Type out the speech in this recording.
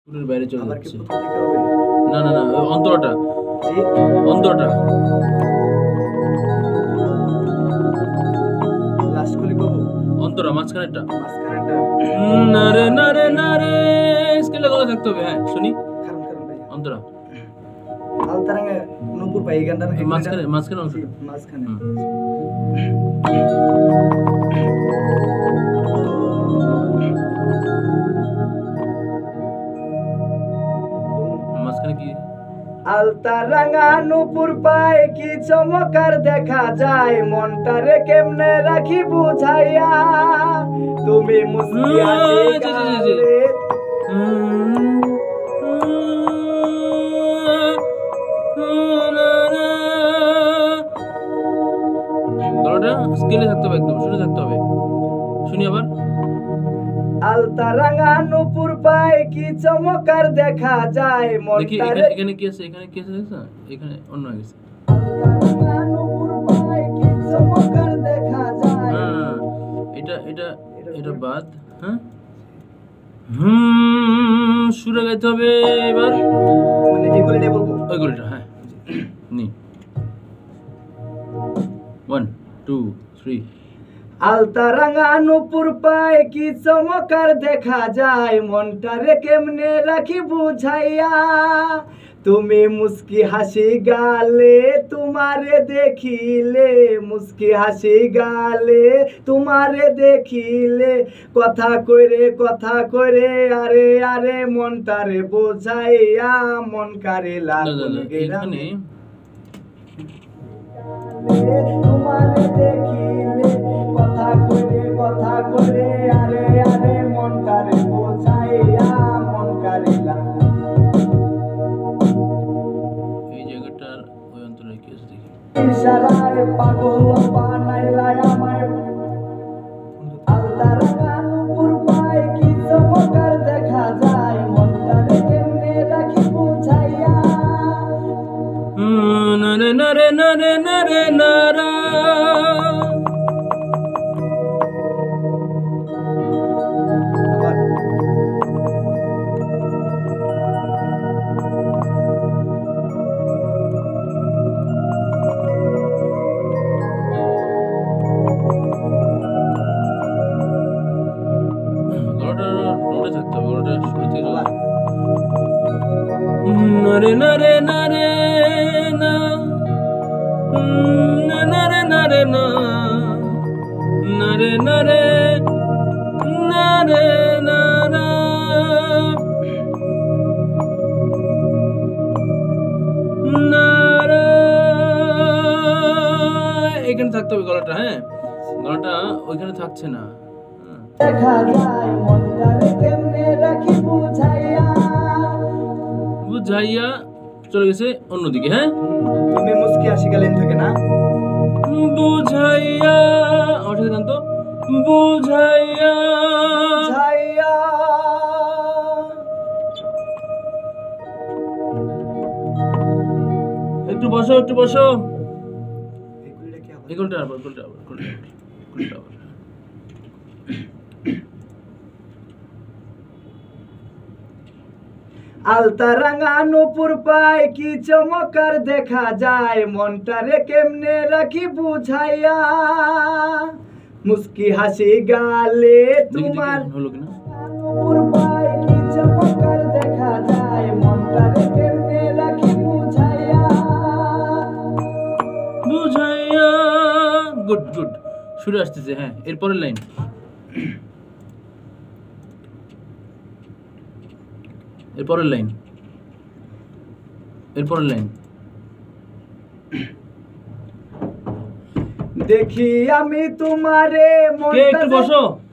পুরোর বাইরে চলে আবার কি যাচ্ছে। প্রথম থেকে হবে? না না না, ওই অন্তরটা জি অন্তরটা লাস্ট কলি কব অন্তরা মাঝখানেরটা। মাঝখানেটা না রে না রে না রে, স্কেলে গলা থাকতে হবে। হ্যাঁ শুনি, খারাপ খারাপ ভাই অন্তরা আলতারাঙ্গে নূপুর ভাই এই গানটা মাঝখানে মাঝখানে জি, অংশটা। মাঝখানে মাঝখানে কি? আলতারাঙ্গা নূপুর পায় কি চমৎকার দেখা যায়, মনটারে কেমনে রাখি বুঝাইয়া, তুমি মুস্কি হাসি জি, জি, জি, জি। গালে গলাটা স্কেলে থাকতে হবে, একদম শুনে থাকতে হবে। শুনি আবার। আলতারাঙ্গা নূপুর পায় কি চমৎকার দেখা যায়, দেখি মনটারে এখানে এখানে কি আছে, এখানে কি আছে দেখছ? এখানে অন্য হয়ে গেছে। আলতারাঙ্গা নূপুর পায় কি চমৎকার দেখা যায়। হ্যাঁ, এটা এটা এটা বাদ। হ্যাঁ, সুরে গাইতে হবে এবার। মানে এই কলিটা বলবো ওই গলিটা, হ্যাঁ নি 1 2 3। আলতারাঙ্গা নূপুর পায় কি চমৎকার দেখা যায়, মনটারে কেমনে রাখি বুঝাইয়া, তুমি মুস্কি হাসি গালে তোমারে দেখিলে, মুস্কি হাসি গালে তোমারে দেখিলে, কথা কইরে আরে আরে মনটারে বোঝাইয়া, মন কারে লাগুন গেরামে তোমারে দেখিলে, কথা কইরে আরে আরে মনটারে বোঝাইয়া, মন কারে লাগুন। এই জায়গাটার ওই অন্তরে কি আছে দেখি। ইশারায় পাগল বানাইলা আমায়, আলতারাঙ্গা নূপুর পায় কি চমৎকার দেখা যায়, মনটারে কেমনে রাখি বুঝাইয়া, না রে না রে না রে না রে না রা। আবার গলাটা নোটে থাকতে হবে, গলাটা শুরু থেকে আবার না রে না রে না রে না, না না রে না রে না, না রে না রে না রে না রা। না রা। এখানে থাকতে হবে গলাটা। হ্যাঁ, গলাটা ওইখানে থাকছে না। হ্যাঁ। দেখা যায়, মনটারে কেমনে রাখি বুঝাইয়া, বুঝাইয়া চলে গেছে অন্যদিকে। হ্যাঁ, তুমি মুস্কি হাসি গালেন থাকে না, বুঝাইয়া আমার সাথে গান তো, বুঝাইয়া বুঝাইয়া একটু বসো একটু বসো। এগুলিটা কি আবার এই গোলটা আবার, গোলটা আবার, গোলটা আবার। আলতারাঙ্গা নূপুর পায় কি চমৎকার দেখা যায়, মনটারে কেমনে রাখি বুঝাইয়া, মুস্কি হাসি গালে দেখি দেখি তোমার হলো কিনা। নূপুর পায় কি চমৎকার দেখা যায়, মনটারে কেমনে রাখি বুঝাইয়া, বুঝাইয়া গুড গুড, শুরু আসতেছে। হ্যাঁ, এরপরের লাইন, এরপরের লাইন, এরপরের লাইন। দেখি আমি তোমারে কে একটু মনটা বসো।